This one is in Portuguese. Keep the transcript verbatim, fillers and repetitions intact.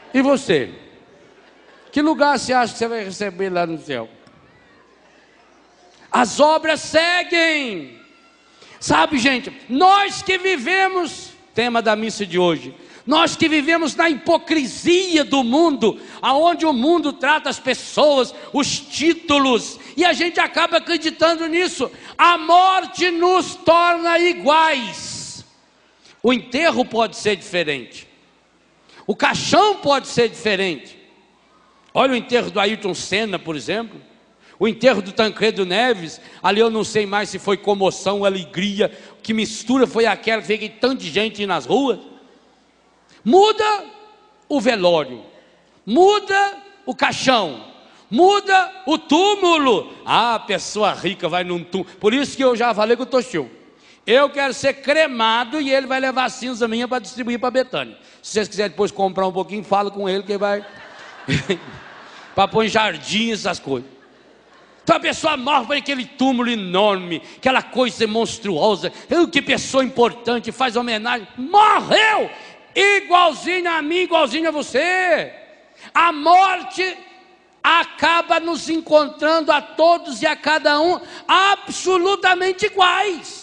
E você? Que lugar você acha que você vai receber lá no céu? As obras seguem. Sabe, gente, nós que vivemos, tema da missa de hoje, nós que vivemos na hipocrisia do mundo, aonde o mundo trata as pessoas, os títulos, e a gente acaba acreditando nisso. A morte nos torna iguais. O enterro pode ser diferente, o caixão pode ser diferente. Olha o enterro do Ayrton Senna, por exemplo. O enterro do Tancredo Neves, ali eu não sei mais se foi comoção, alegria, que mistura foi aquela que veio tanta gente nas ruas. Muda o velório, muda o caixão, muda o túmulo. Ah, a pessoa rica vai num túmulo. Por isso que eu já falei com o Toshio, eu quero ser cremado e ele vai levar a cinza minha para distribuir para Betânia. Se vocês quiserem depois comprar um pouquinho, fala com ele que ele vai para pôr em jardim, essas coisas. Então a pessoa morre para aquele túmulo enorme, aquela coisa monstruosa. Que pessoa importante, faz homenagem. Morreu igualzinho a mim, igualzinho a você. A morte acaba nos encontrando a todos e a cada um absolutamente iguais.